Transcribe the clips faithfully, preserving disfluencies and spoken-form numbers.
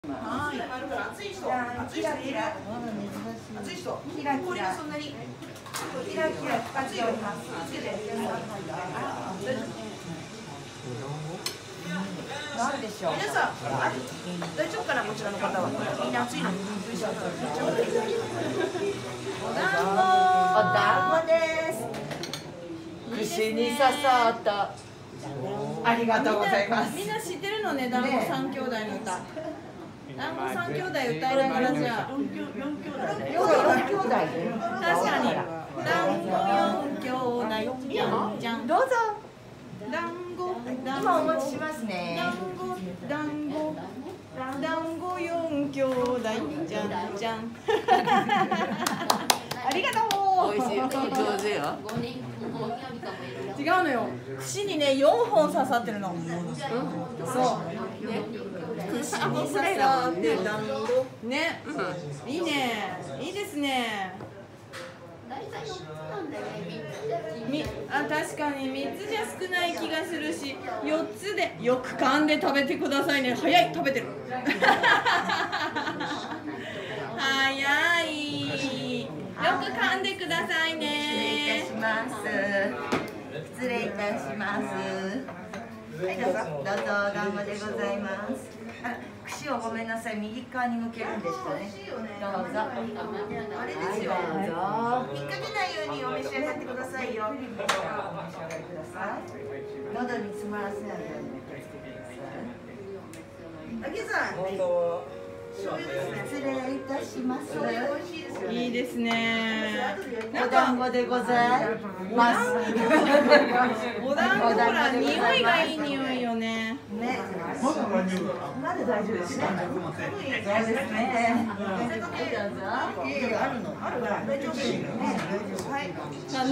はい、いっぱいあるから暑い人、暑い人いる。暑い人、キラキラそんなにキラキラ暑いおります。つけて。 なんでしょう。 皆さん、大丈夫かなこちらの方は。みんな暑いの。お団子。 お団子です。串に刺さった。ありがとうございます。 みんな知ってるのね、団子三兄弟の歌。団子三兄弟歌いながらじゃあ。四兄弟。 四兄弟。 確かに。団子四兄弟じゃんじゃん。 どうぞ。 団子。 今お持ちしますね。 団子団子団子四兄弟じゃんじゃん。ありがとう。 美味しい。上手よ。 違うのよ。串にね四本刺さってるの。そう。串に刺さって団子。ね。いいね。いいですね。みあ確かにみっつじゃ少ない気がするしよっつでよく噛んで食べてくださいね。早い食べてる。早い。よく噛んでくださいね。 失礼いたします。失礼いたします。はいどうぞどうぞ団子でございます。あ串をごめんなさい右側に向けるんでしたね。どうぞ。 あれですよ。 どうぞ。 引っ掛けないようにお召し上がってくださいよ。 お召し上がりください。喉に詰まらせないようにお気をつけてください。 あげさん。醤油ですね。 失礼いたします。 醤油美味しいですよね。 いいですね。 お団子でございます。 お団子ほら匂いがいい匂いよね。 ね。まだ大丈夫ですね。そうですね。あるの。あるから大丈夫ですね。はい。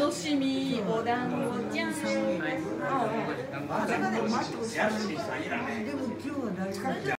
楽しみお団子ちゃん。 風がね、待ってほしい。でも今日は大丈夫。